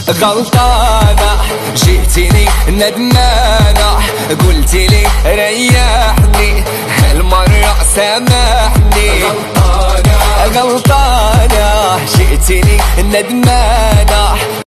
غلطانة جئتني ندمانة، قلتي لي ريحني هالمرة سامحني. غلطانة جئتني ندمانة.